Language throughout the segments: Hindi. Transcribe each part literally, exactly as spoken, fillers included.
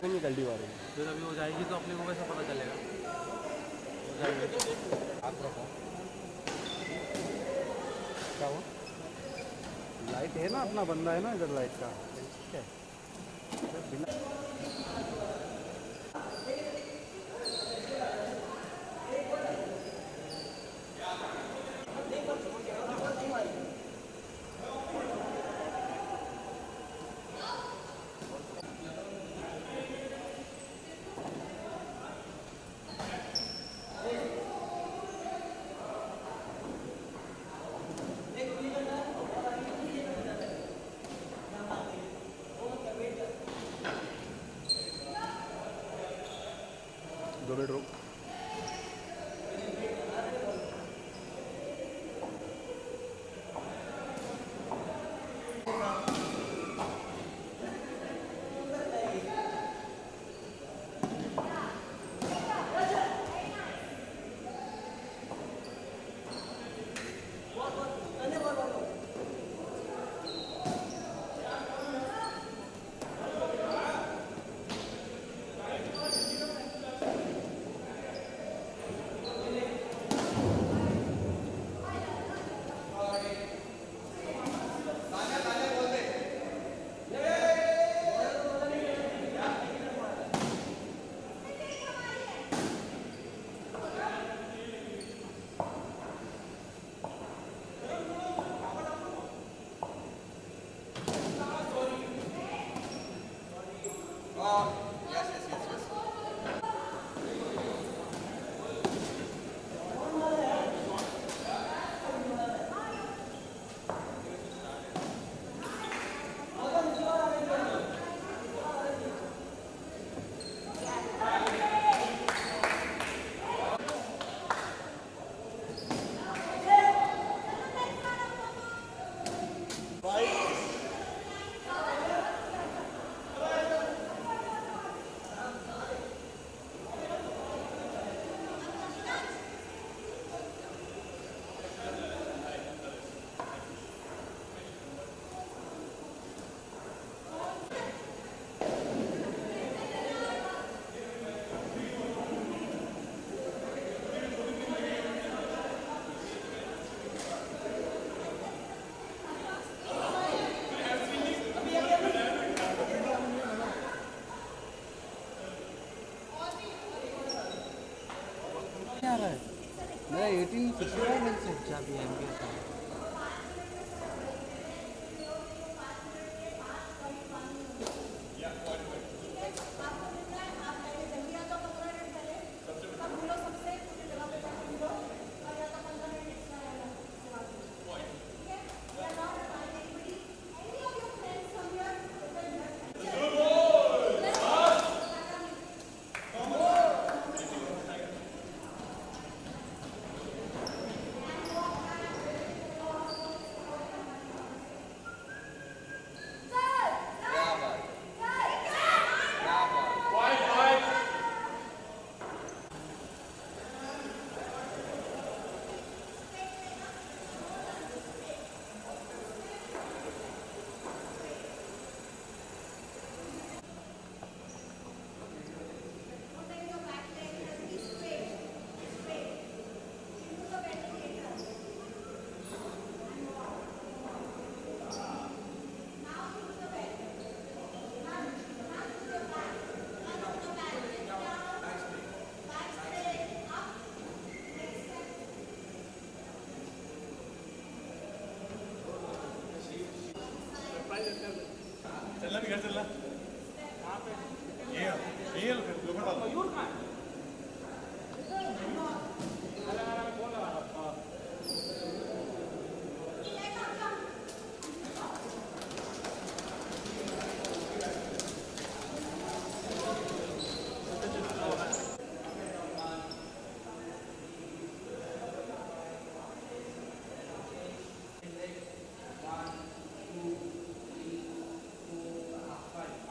नहीं गल्डी वाली फिर अभी हो जाएगी तो अपने को कैसा पता चलेगा? हो जाएगी। आप रखो क्या हो लाइट है ना, अपना बंदा है ना इधर लाइट का, ठीक है बिना दो मिनट रुक। आ रहा है मेरा एटीन फिफ्टी फाइव से चाबी है इनके साथ। चलना भी घर चलना ये ये लोग मयूर कहाँ है? Five.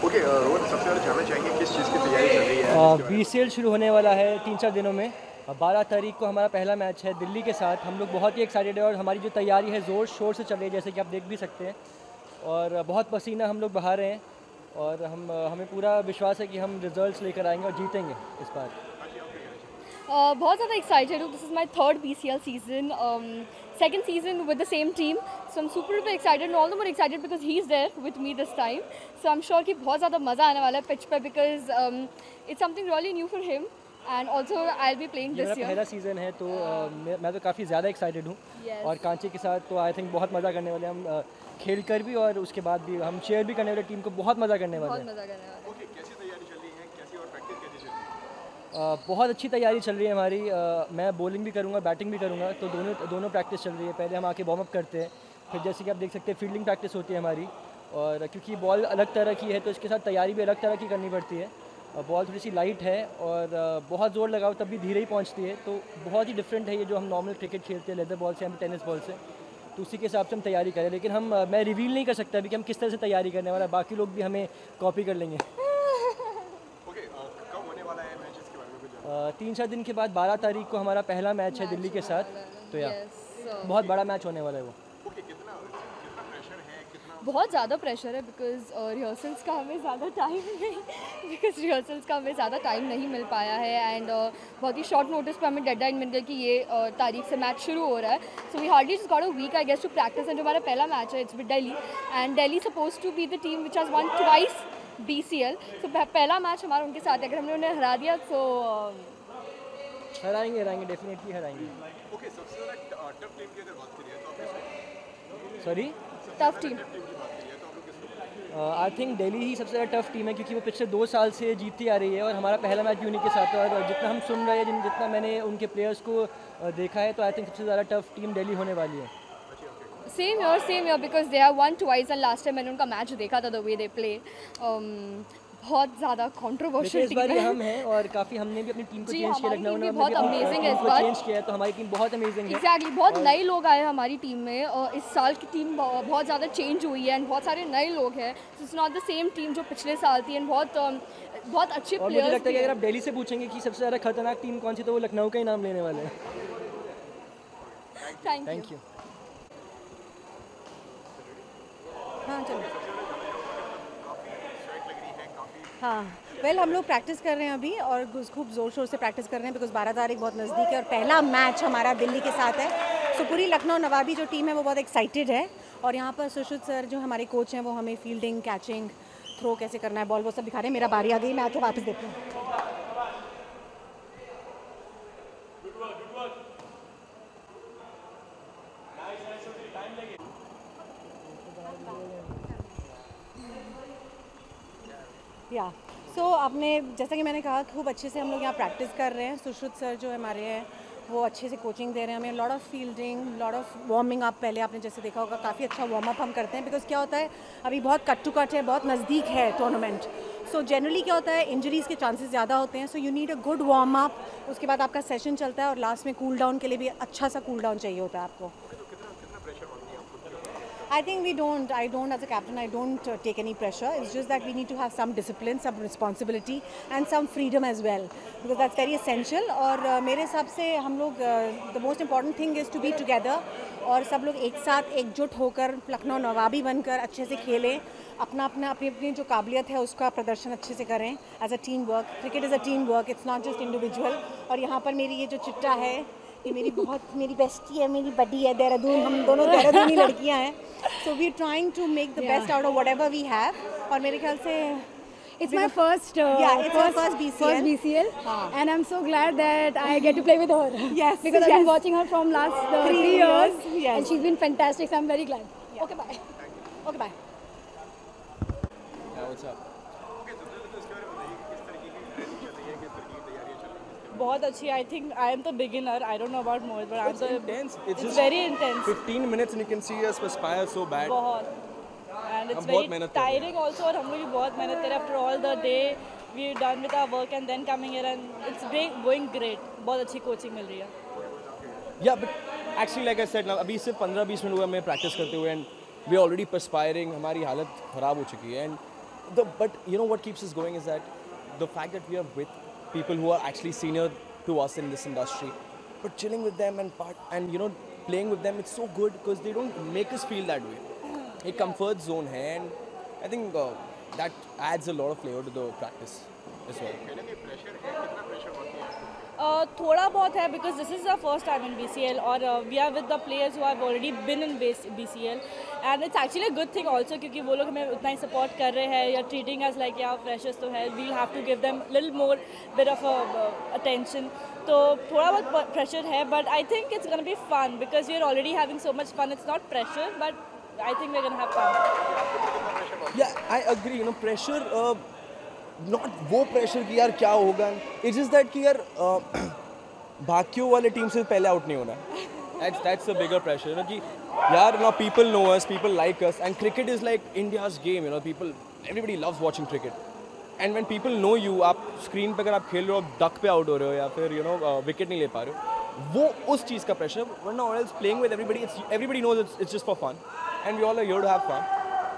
ओके रोहन, सबसे पहले जानना चाहेंगे किस चीज़ की तैयारी चल रही है? बी सी एल शुरू होने वाला है तीन चार दिनों में। बारह तारीख को हमारा पहला मैच है दिल्ली के साथ। हम लोग बहुत ही एक्साइटेड है और हमारी जो तैयारी है ज़ोर शोर से चल रही है, जैसे कि आप देख भी सकते हैं। और बहुत पसीना हम लोग बहा रहे हैं और हम हमें पूरा विश्वास है कि हम रिजल्ट्स लेकर आएंगे और जीतेंगे इस बार। Uh, बहुत ज़्यादा एक्साइटेड हूँ. This is my third B C L season, second season with the same team. So I am super duper excited and all the more excited because he is there with me this time. So I am sure कि बहुत ज़्यादा मज़ा आने वाला है पिच पर, because it's something really new for him and also I will be playing ये दिस मेरा ईयर. पहला सीज़न है तो uh, मैं, मैं तो काफ़ी ज़्यादा एक्साइटेड हूँ. Yes. और कांचे के साथ तो आई थिंक बहुत मज़ा करने वाले हम, uh, खेल कर भी और उसके बाद भी हम चेयर भी करने वाले, टीम को बहुत मज़ा करने वाले बहुत हैं. मज़ा करने वाला है. ओके, कैसी तैयारी चल रही है, कैसी और प्रैक्टिस कैसी चल रही है? Uh, बहुत अच्छी तैयारी चल रही है हमारी. uh, मैं बॉलिंग भी करूँगा, बैटिंग भी करूँगा, तो दोनों दोनों प्रैक्टिस चल रही है. पहले हम आके वार्म अप करते हैं, फिर जैसे कि आप देख सकते हैं फील्डिंग प्रैक्टिस होती है हमारी. और क्योंकि बॉल अलग तरह की है तो इसके साथ तैयारी भी अलग तरह की करनी पड़ती है. बॉल थोड़ी सी लाइट है और uh, बहुत ज़ोर लगाओ तब भी धीरे ही पहुँचती है, तो बहुत ही डिफरेंट है ये जो हम नॉर्मल क्रिकेट खेलते हैं लेदर बॉल से, हम टेनिस बॉल से. तो उसी के हिसाब से हम तैयारी करें, लेकिन हम uh, मैं रिवील नहीं कर सकता अभी कि हम किस तरह से तैयारी करने वाला है. बाकी लोग भी हमें कॉपी कर लेंगे. ओके, कब होने वाला है मैच, इसके बारे में कुछ जानना? Uh, तीन चार दिन के बाद बारह तारीख को हमारा पहला मैच है दिल्ली के साथ. तो यार Yes, so- बहुत बड़ा मैच होने वाला है वो. ओके, कितना कितना प्रेशर है, कितना? बहुत ज़्यादा प्रेशर है बिकॉज रिहर्सल्स का हमें ज़्यादा टाइम नहीं बिकॉज रिहर्सल्स का हमें ज़्यादा टाइम नहीं मिल पाया है एंड uh, बहुत ही शॉर्ट नोटिस पे हमें डेडलाइन मिल गई कि ये uh, तारीख से मैच शुरू हो रहा है. So we hardly just got a week I guess to practice. And जो हमारा पहला मैच है it's with Delhi and Delhi suppose to be the team which has won twice B C L. So पहला मैच हमारा उनके साथ है. अगर हमने उन्हें हरा दिया तो हराएंगे हराएंगे डेफिनेटली हराएंगे. ओके, सबसे ज़्यादा टफ टीम की अगर बात करिए तो आप किसको? Sorry, tough team. टीम की बात करिए तो आप लोग किसको? आई थिंक दिल्ली ही सबसे ज़्यादा टफ टीम है क्योंकि वो पिछले दो साल से जीतती आ रही है और हमारा पहला मैच भी उन्हीं के साथ है. और जितना हम सुन रहे हैं, जिन- जितना मैंने उनके प्लेयर्स को uh, देखा है, तो आई थिंक सबसे ज़्यादा टफ टीम दिल्ली होने वाली है. Same year same year because they are won twice and last time मैंने उनका मैच देखा था द वे दे प्ले. बहुत ज़्यादा लेकिन कॉन्ट्रोवर्शियल इस बार टीम ये है. हम हैं और काफ़ी हमने भी अपनी टीम को जी, चेंज किया. हमारी लखनऊ team ने भी बहुत amazing है इस बार. चेंज किया है, तो हमारी टीम बहुत अमेजिंग है. एग्जैक्टली बहुत नए लोग आए हैं हमारी टीम में. और इस साल की टीम ब- बहुत ज़्यादा चेंज हुई है एंड बहुत सारे नए लोग हैं. It's not the same team जो पिछले साल थी एंड बहुत um, बहुत अच्छे और मुझे प्लेयर्स लगता है कि अगर आप दिल्ली से पूछेंगे कि सबसे ज़्यादा खतरनाक टीम कौन सी, तो वो लखनऊ का ही नाम लेने वाले हैं. Thank you. Thank you. हाँ चलो. स्वेट लग रही है काफ़ी. हाँ वेल well, हम लोग प्रैक्टिस कर रहे हैं अभी और खूब ज़ोर शोर से प्रैक्टिस कर रहे हैं बिकॉज बारह तारीख बहुत नज़दीक है और पहला मैच हमारा दिल्ली के साथ है. सो पूरी लखनऊ नवाबी जो टीम है वो बहुत एक्साइटेड है और यहाँ पर सुश्रुत सर जो हमारे कोच हैं वो हमें फील्डिंग, कैचिंग, थ्रो कैसे करना है, बॉल वो सब दिखा रहे हैं. मेरा बारी आ गई, मैं आके वापस देती हूँ. या सो so, आपने जैसा कि मैंने कहा खूब अच्छे से हम लोग यहाँ प्रैक्टिस कर रहे हैं. सुश्रुत सर जो हमारे हैं वो अच्छे से कोचिंग दे रहे हैं हमें. Lot of fielding, lot of warming up. पहले आपने जैसे देखा होगा काफ़ी अच्छा वार्म अप हम करते हैं बिकॉज क्या होता है अभी बहुत कट टू कट है, बहुत नज़दीक है टूर्नामेंट. सो जनरली क्या होता है इंजरीज़ के चांसेस ज़्यादा होते हैं. So you need a good warm up. उसके बाद आपका सेशन चलता है और लास्ट में कूल डाउन के लिए भी अच्छा सा कूल डाउन चाहिए होता है आपको. I think we don't, I don't as a captain, I don't uh, take any pressure. It's just that we need to have some discipline, some responsibility and some freedom as well because that's very essential. और uh, मेरे हिसाब से हम लोग uh, the most important thing is to be together और सब लोग एक साथ एकजुट होकर लखनऊ नवाबी बनकर अच्छे से खेलें. अपना अपना अपनी अपनी जो काबिलियत है उसका प्रदर्शन अच्छे से करें as a team work. Cricket is a team work, it's not just individual. और यहाँ पर मेरी ये जो चिट्टा है ये मेरी बहुत मेरी बेस्टी है, मेरी बडी है. देहरादून, हम दोनों देहरादूनी लड़कियाँ हैं. So we are trying to make the best out of whatever we have. और मेरे ख्याल से It's my first, uh, Yeah, it's our first B C L. first B C L, हाँ. and I'm so glad that I get to play with her. Yes, because I've yes. been watching her from last uh, Three three years, years, yes. and she's been fantastic. So I'm very glad. Okay, bye. Okay bye. Yeah, what's up? बहुत अच्छी. I think I am the beginner. I don't know about Mohit but I am the Intense. It's it's just very intense. fifteen minutes and you can see us perspire so bad. बहुत. एंड इट्स हम बहुत वेरी मेहनत कर रहे हैं. Tiring also. और हम लोग भी बहुत मेहनत करें after all the day. We done with our work and then coming here and it's going great. बहुत अच्छी कोचिंग मिल रही है. Yeah, but actually like I said now, अभी सिर्फ पंद्रह बीस मिनट हुआ हमें प्रैक्टिस करते हुए and we are already perspiring. हमारी हालत ख़राब हो चुकी है and the but you know what keeps us going is that the fact that we are with people who are actually senior to us in this industry, but chilling with them and part and you know playing with them, it's so good because they don't make us feel that way. A comfort zone hai, and I think uh, that adds a lot of flavor to the practice as well. Uh, थोड़ा बहुत है because this is our first time in B C L और uh, we are with the players who have already been in base B C L and it's actually a good thing also क्योंकि वो लोग हमें उतना ही support कर रहे हैं या treating us like yeah freshers तो है, we'll have to give them little more bit of uh, uh, attention. तो थोड़ा बहुत pressure है but I think it's gonna be fun because we are already having so much fun. It's not pressure but I think we're gonna have fun. Yeah, I agree. You know, pressure. Uh, not वो pressure कि यार क्या होगा. It's just that कि यार uh, बाकियों वाले टीम से पहले आउट नहीं होना. That's that's the bigger pressure. You know कि यार now people know us, people like us, and cricket is like India's game. You know, people, everybody loves watching cricket. And when people know you, आप screen पे अगर आप खेल रहे हो, आप duck पे out हो रहे हो या फिर you know uh, wicket नहीं ले पा रहे हो, वो उस चीज़ का pressure. वरना or else playing with everybody, it's everybody knows it's it's just for fun, and we all are here to have fun.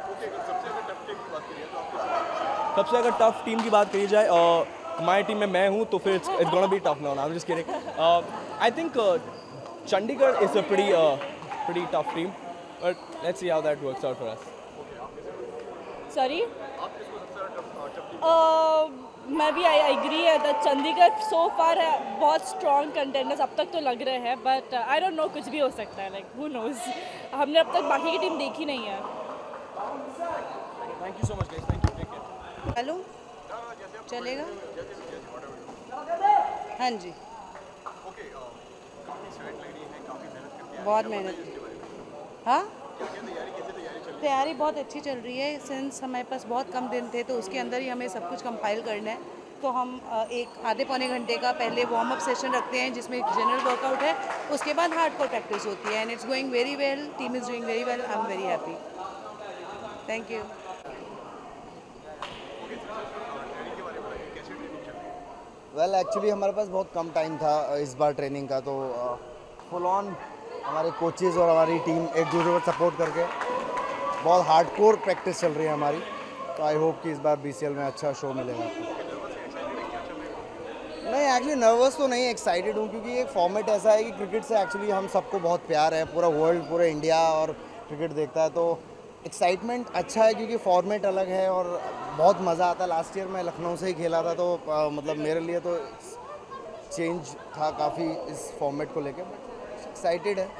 सबसे अगर टफ टीम की बात करी जाए, हमारी टीम में मैं हूँ तो फिर it's gonna be tough now. I am just kidding. I think Chandigarh is a pretty pretty tough team, but let's see how that works out for us. Sorry? Uh, मैं भी आई एग्री है दैट चंडीगढ़ सो फार है बहुत स्ट्रॉन्ग कंटेंडर्स अब तक तो लग रहे हैं बट आई डोंट नो कुछ भी हो सकता है. लाइक हु नोज, हमने अब तक बाकी की टीम देखी नहीं है. Thank you so much guys. Thank you. Take care. Hello, चलेगा? हाँ जी, बहुत मेहनत. हाँ, तैयारी बहुत अच्छी चल रही है. सिंस हमारे पास बहुत कम दिन थे तो उसके अंदर ही हमें सब कुछ कंपाइल करना है. तो हम एक आधे पौने घंटे का पहले वार्म अप सेशन रखते हैं जिसमें जनरल वर्कआउट है, उसके बाद हार्डकोर प्रैक्टिस होती है. And it's going very well. Team is doing very well. I am very happy. Thank you. Well well, actually हमारे पास बहुत कम टाइम था इस बार ट्रेनिंग का, तो फुल ऑन हमारे कोचेज़ और हमारी टीम एक दूसरे को सपोर्ट करके बहुत हार्डकोर प्रैक्टिस चल रही है हमारी. तो आई होप कि इस बार बीसीएल में अच्छा शो मिलेगा आपको. नहीं, एक्चुअली नर्वस तो नहीं, एक्साइटेड हूँ क्योंकि एक फॉर्मेट ऐसा है कि क्रिकेट से एक्चुअली हम सबको बहुत प्यार है. पूरा वर्ल्ड, पूरा इंडिया और क्रिकेट देखता है, तो एक्साइटमेंट अच्छा है क्योंकि फॉर्मेट अलग है और बहुत मज़ा आता है. लास्ट ईयर मैं लखनऊ से ही खेला था तो आ, मतलब मेरे लिए तो चेंज था काफ़ी इस फॉर्मेट को लेके. बट एक्साइटेड है.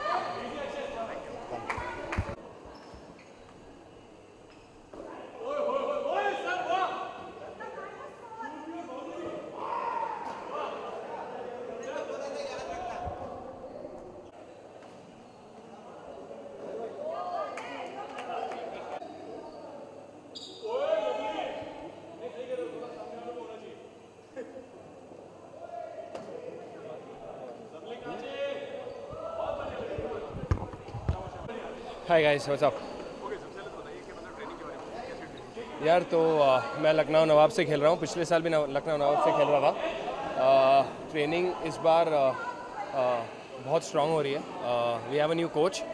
Hi guys, what's up. यार तो आ, मैं लखनऊ नवाब से खेल रहा हूँ. पिछले साल भी लखनऊ नवाब से खेल रहा था. ट्रेनिंग इस बार आ, आ, बहुत स्ट्रॉन्ग हो रही है. We have a new coach.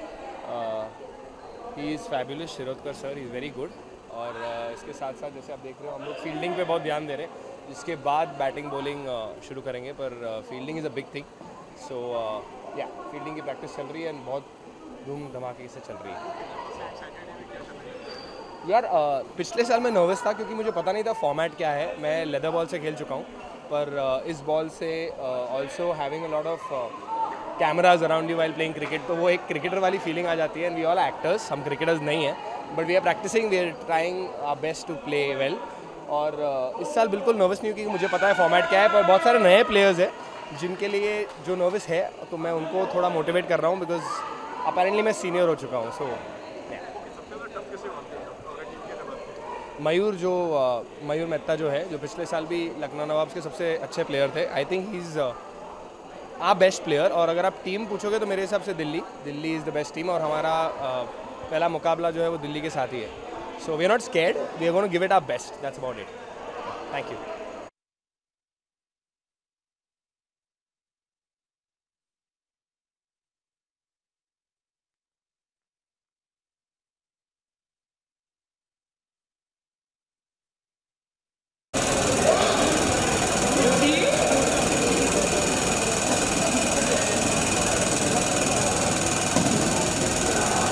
He is fabulous. Shirodkar sir is very good. और uh, इसके साथ साथ जैसे आप देख रहे हो हम लोग फील्डिंग पे बहुत ध्यान दे रहे हैं. इसके बाद बैटिंग बॉलिंग uh, शुरू करेंगे, पर fielding is a big thing. So yeah fielding की प्रैक्टिस चल रही है और बहुत धूम धमाके से चल रही है. यार आ, पिछले साल मैं नर्वस था क्योंकि मुझे पता नहीं था फॉर्मेट क्या है. मैं लेदर बॉल से खेल चुका हूँ, पर आ, इस बॉल से also having a lot of cameras around you while playing cricket, तो वो एक क्रिकेटर वाली फीलिंग आ जाती है. एंड वी ऑल एक्टर्स, हम क्रिकेटर्स नहीं हैं, but we are practicing, we are trying our best to play well. और आ, इस साल बिल्कुल नर्वस नहीं हूँ क्योंकि मुझे पता है फॉर्मेट क्या है. पर बहुत सारे नए प्लेयर्स हैं जिनके लिए जो नर्वस है, तो मैं उनको थोड़ा मोटिवेट कर रहा हूँ बिकॉज अपेरेंटली मैं सीनियर हो चुका हूँ. सो मयूर जो uh, मयूर मेहता जो है, जो पिछले साल भी लखनऊ नवाब्स के सबसे अच्छे प्लेयर थे, I think he is a best player. और अगर आप टीम पूछोगे तो मेरे हिसाब से Delhi Delhi is the best team. और हमारा uh, पहला मुकाबला जो है वो दिल्ली के साथ ही है. So we are not scared, we are gonna give it our best. That's about it. Thank you.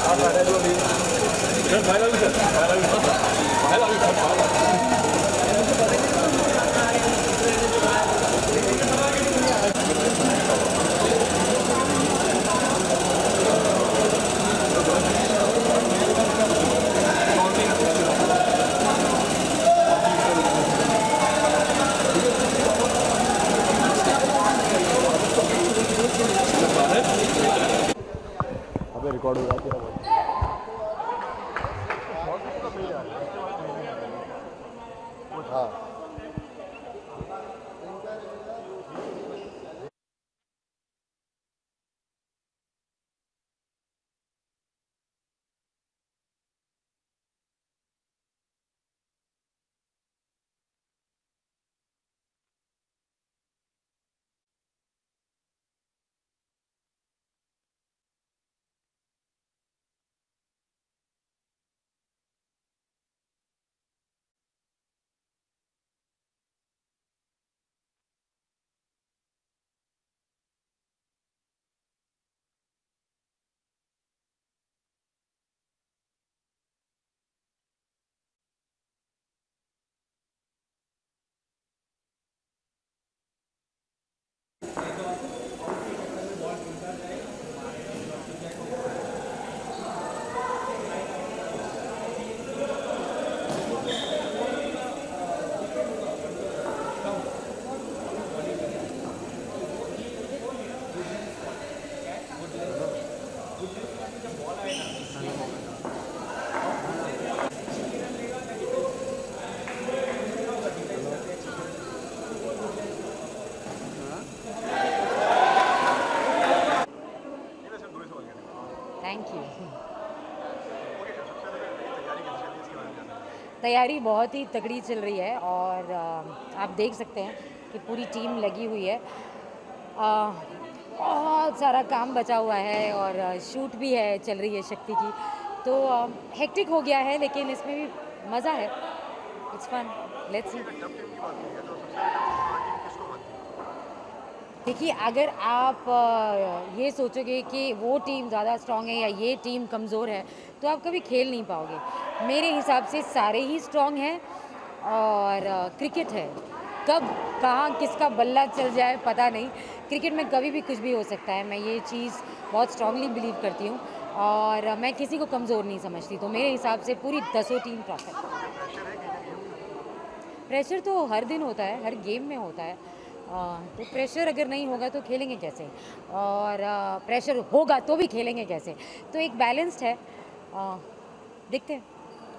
अबे रिकॉर्ड हो रहा है तेरा भाई। हाँ थैंक यू। तैयारी बहुत ही तगड़ी चल रही है और आ, आप देख सकते हैं कि पूरी टीम लगी हुई है। आ, बहुत सारा काम बचा हुआ है और आ, शूट भी है चल रही है शक्ति की, तो हेक्टिक हो गया है लेकिन इसमें भी मज़ा है। It's fun, let's see. देखिए, अगर आप आ, ये सोचोगे कि वो टीम ज़्यादा स्ट्रांग है या ये टीम कमज़ोर है तो आप कभी खेल नहीं पाओगे। मेरे हिसाब से सारे ही स्ट्रांग हैं और आ, क्रिकेट है, कब कहाँ किसका बल्ला चल जाए पता नहीं। क्रिकेट में कभी भी कुछ भी हो सकता है, मैं ये चीज़ बहुत स्ट्रांगली बिलीव करती हूँ और मैं किसी को कमज़ोर नहीं समझती। तो मेरे हिसाब से पूरी दसों टीम परफेक्ट। प्रेशर तो हर दिन होता है, हर गेम में होता है। आ, तो प्रेशर अगर नहीं होगा तो खेलेंगे कैसे, और आ, प्रेशर होगा तो भी खेलेंगे कैसे। तो एक बैलेंस्ड है, आ, देखते हैं।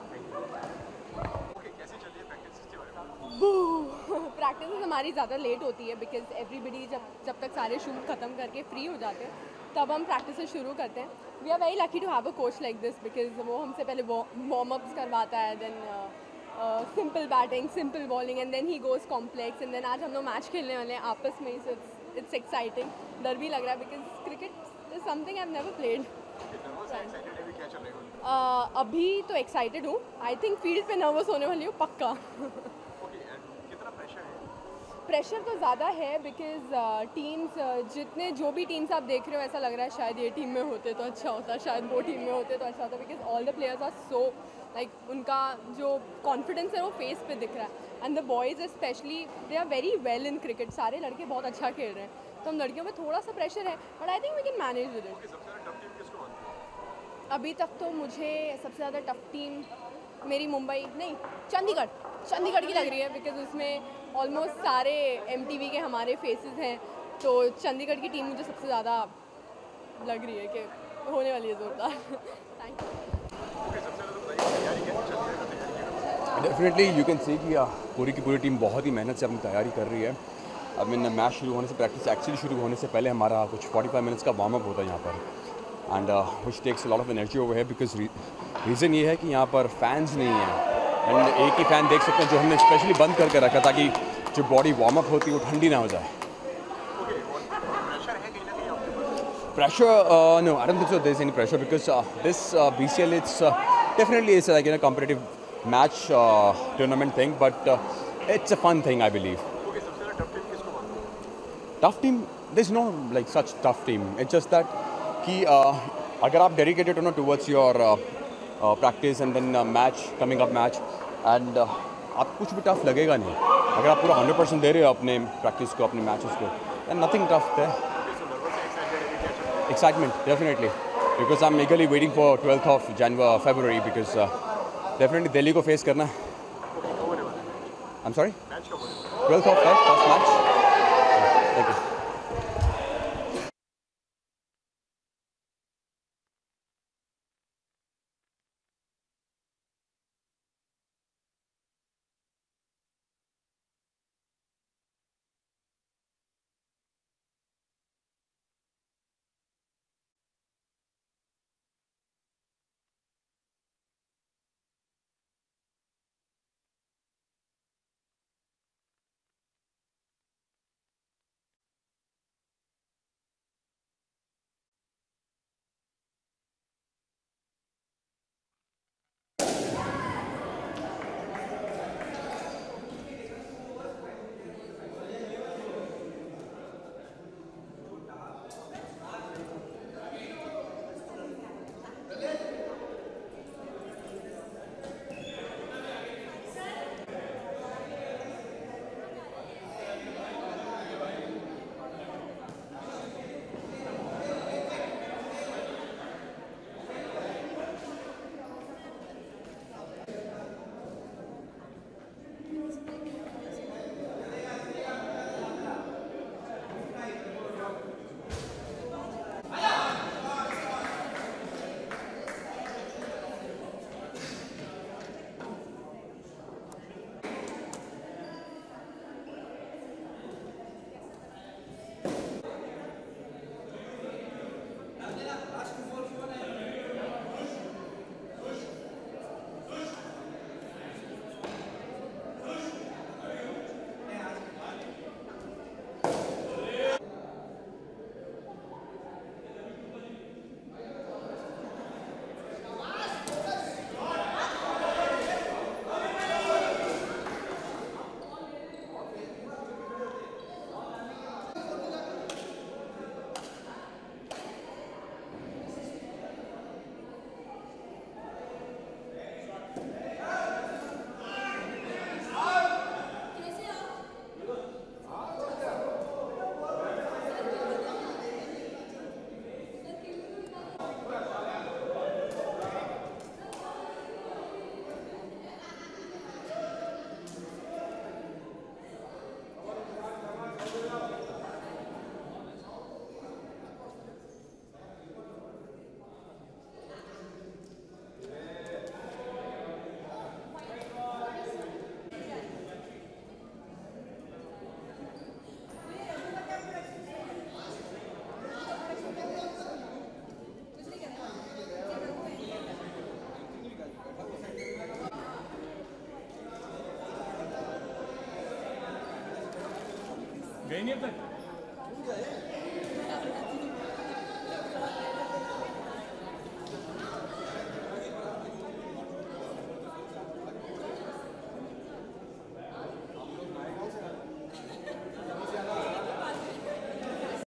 प्रैक्टिस हमारी ज़्यादा लेट होती है बिकॉज एवरीबडी जब जब तक सारे शूट ख़त्म करके फ्री हो जाते हैं तब हम प्रैक्टिस शुरू करते हैं। We are very lucky to have a coach like this because वो हमसे पहले वार्म अप्स करवाता है, then simple batting, simple bowling, and then he goes complex, and then आज हम लोग मैच खेलने वाले हैं आपस में ही। सो इट्स इट्स एक्साइटिंग, डर भी लग रहा है because cricket is something I have never played. अभी तो एक्साइटेड हूँ, आई थिंक फील्ड पे नर्वस होने वाली हूँ पक्का। प्रेशर तो ज़्यादा है बिकॉज टीम्स uh, जितने जो भी टीम्स आप देख रहे हो ऐसा लग रहा है शायद ये टीम में होते तो अच्छा होता, शायद वो टीम में होते तो अच्छा होता, because all the players are so like उनका जो कॉन्फिडेंस है वो फेस पे दिख रहा है। And the boys specially they are very well in cricket, सारे लड़के बहुत अच्छा खेल रहे हैं। तो हम लड़कियों में थोड़ा सा प्रेशर है but I think we can manage with it. अभी तक तो मुझे सबसे ज़्यादा टफ टीम मेरी मुंबई नहीं चंडीगढ़ चंडीगढ़ की लग रही है बिकॉज उसमें ऑलमोस्ट सारे एमटीवी के हमारे फेसेस हैं, तो चंडीगढ़ की टीम मुझे सबसे ज़्यादा लग रही है कि होने वाली है जोरदार। Thank you. Definitely you can see कि पूरी की पूरी टीम बहुत ही मेहनत से अपनी तैयारी कर रही है। अब इन मैच शुरू होने से, प्रैक्टिस एक्चुअली शुरू होने से पहले हमारा कुछ पैंतालीस मिनट्स का वार्म अप होता है यहाँ पर, and which takes a lot of energy over है बिकॉज रीज़न ये है कि यहाँ पर फैंस नहीं हैं। एंड एक ही फ़ैन देख सकते हैं जो हमने स्पेशली बंद करके रखा ताकि जो बॉडी वार्म अप होती है वो ठंडी ना हो जाए। Pressure? Uh, no, I don't think so. There's any pressure because uh, this uh, B C L, it's uh, definitely is like in a competitive match uh, tournament thing, but uh, it's a fun thing, I believe. Tough team? There's no like such tough team. It's just that कि uh, अगर आप डेडिकेटेड हो ना towards your practice and then match coming up match and आप कुछ भी टफ लगेगा नहीं. अगर आप पूरा हंड्रेड परसेंट दे रहे हो अपने प्रैक्टिस को, अपने मैचेस को, एंड नथिंग टफ है. Excitement definitely because I am eagerly waiting for twelfth of January February because definitely Delhi को फेस करना. I am sorry twelfth of first match. Thank you. गई नहीं अब तक.